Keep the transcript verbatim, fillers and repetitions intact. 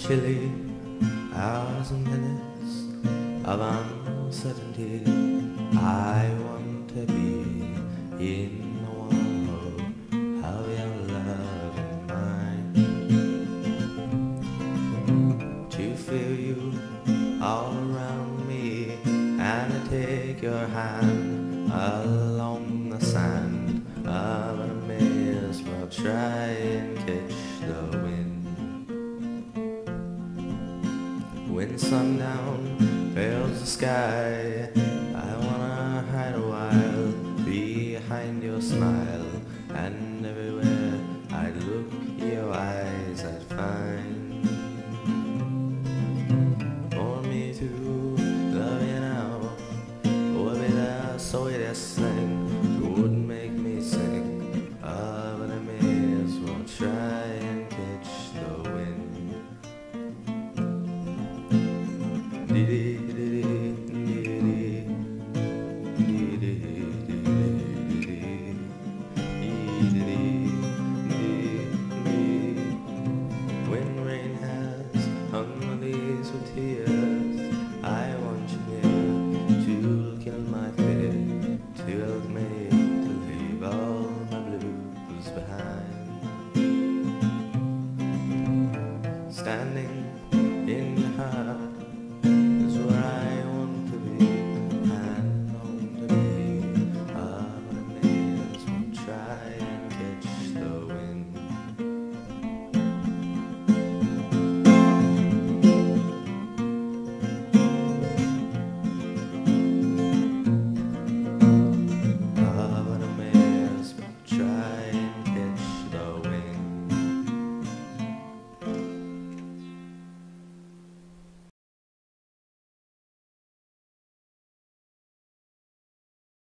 chilly hours and minutes of uncertainty. I want to be in the warmth of your love and mine, to feel you all around me, and to take your hand along the sand of an amaze while try and catch the wind. When sundown fills the sky, I wanna hide a while behind your smile, and everywhere I'd look, your eyes I'd find. For me to love you now would be the sweetest thing